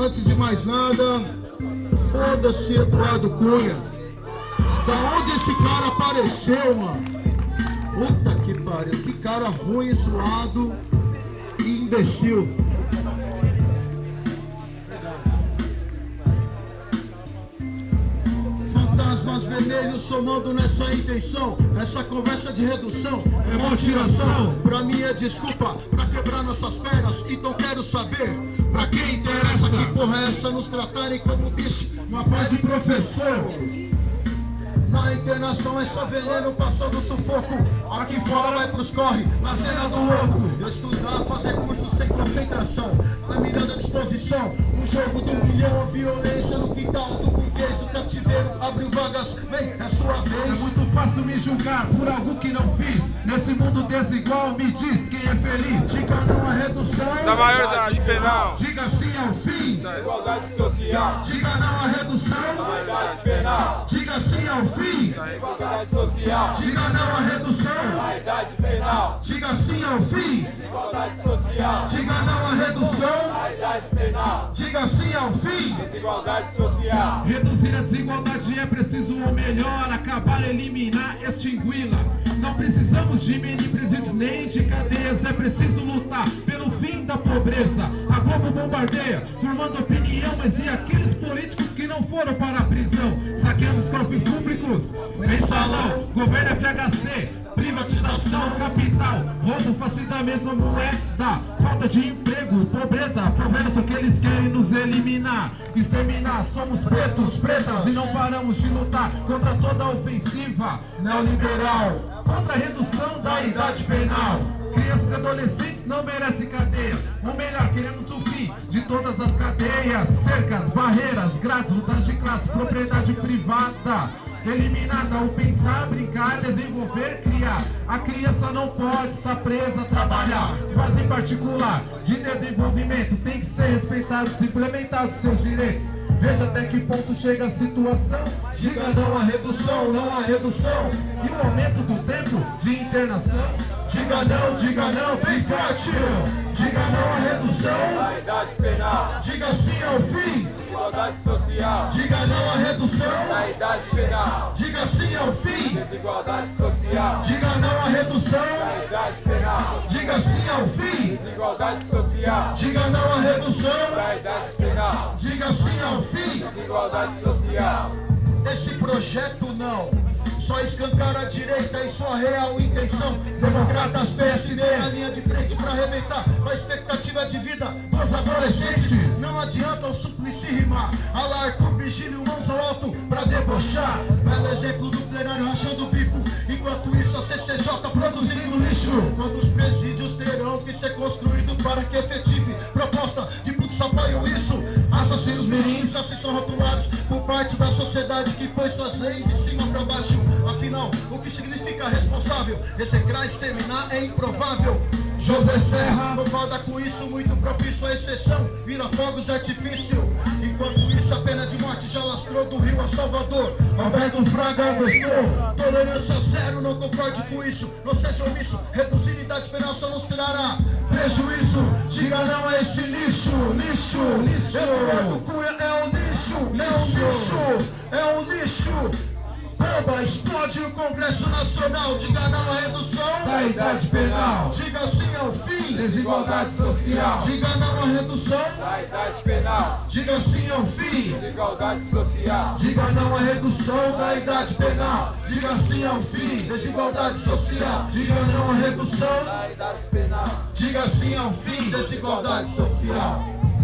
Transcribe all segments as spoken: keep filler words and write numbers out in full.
antes de mais nada, foda-se Eduardo Cunha. Da onde esse cara apareceu, mano? Puta que pariu, que cara ruim, zoado e imbecil. Fantasmas vermelhos somando nessa intenção. Essa conversa de redução é uma tiração. Pra mim é desculpa pra quebrar nossas pernas. Então quero saber, pra quem interessa, que porra é essa? Nos tratarem como bicho, uma paz de professor. Na internação é só veneno passando sufoco. Aqui fora vai pros corre, na cena do louco. Estudar, fazer curso sem concentração, a mirando à disposição. Um jogo do milhão, a violência no quintal do burguês. O cativeiro abriu vagas, vem, é sua vez. É muito fácil me julgar por algo que não fiz. Nesse mundo desigual, me diz quem é feliz. Diga não à redução da maioridade penal. Diga sim ao fim da igualdade social. Diga não à redução da maioridade penal. Diga sim ao fim da igualdade social. Diga não à redução da idade penal. Diga sim ao fim desigualdade social. Diga não à redução da idade penal. Diga sim ao fim desigualdade social. Reduzir a desigualdade é preciso, ou melhor, acabar, eliminar, extingui-la. Não precisamos de mini presídios nem de cadeias. É preciso lutar pelo fim da pobreza. A Globo bombardeia, formando opinião. Mas e aqueles políticos que não foram para a prisão? Saqueando os cofres públicos, mensalão, governo F H C, privatização, capital, roubo fácil da mesma moeda, falta de emprego, pobreza, problema só que eles querem nos eliminar, exterminar. Somos pretos, pretas e não paramos de lutar contra toda a ofensiva neoliberal, contra a redução da idade penal. Crianças e adolescentes não merecem cadeia. Ou melhor, queremos o fim de todas as cadeias, cercas, barreiras, grades, lutas de classe, propriedade privada eliminada. O pensar, brincar, desenvolver, criar. A criança não pode estar presa a trabalhar. Fase em particular de desenvolvimento tem que ser respeitado, implementado seus direitos. Veja até que ponto chega a situação. Diga não à redução, não à redução. E o aumento do tempo de internação. Diga não, diga não, bem forte. Diga não à redução da idade penal. Diga sim ao fim desigualdade social. Diga não à redução da idade penal. Diga sim ao fim desigualdade social. Diga não à redução da idade penal. Diga sim ao fim desigualdade social. Diga não à redução da idade penal. Diga sim ao fim desigualdade social. Esse projeto não só escancar a direita e sua real intenção. Democratas P S D na linha de frente pra arrebentar a expectativa de vida dos adolescentes. Não adianta o suplici rimar, Alarco, Vigílio, mãos ao alto pra debochar. Belo exemplo do plenário rachando o bico, enquanto isso a C C J produzindo lixo. Quando os presídios terão que ser construídos para que efetive proposta de putos apoiam isso. Assassinos mirins assim são rotulados por parte da sociedade que pôs suas leis de cima pra baixo. Afinal, o que significa responsável? Execrar e exterminar é improvável. José Serra concorda com isso, muito propício à exceção. Vira fogos de artifício. Enquanto isso, a pena de morte já lastrou do Rio a Salvador. Alberto Fraga gostou. Tolerância zero, não concorde com isso. Não seja omisso, reduzir idade penal só nos trará prejuízo. Diga não a esse lixo, lixo, lixo. Eduardo Cunha é um lixo, é um lixo, é um lixo. Bomba, explode o Congresso Nacional. Diga não à redução da idade penal. Diga sim ao fim desigualdade social. Diga não à redução da idade penal. Diga sim ao fim desigualdade social. Diga não à redução da idade penal. Diga sim ao fim desigualdade social. Diga não à redução da idade penal. Diga sim ao fim desigualdade social.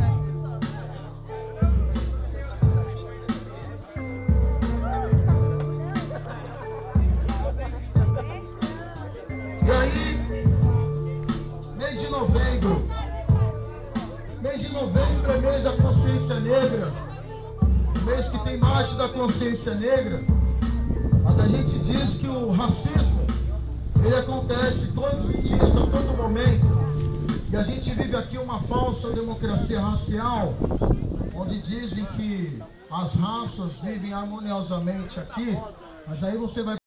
E aí, mês de novembro, mês de novembro é mês da consciência negra, mês que tem marcha da consciência negra. Mas a gente diz que o racismo, ele acontece todos os dias, a todo momento. E a gente vive aqui uma falsa democracia racial, onde dizem que as raças vivem harmoniosamente aqui, mas aí você vai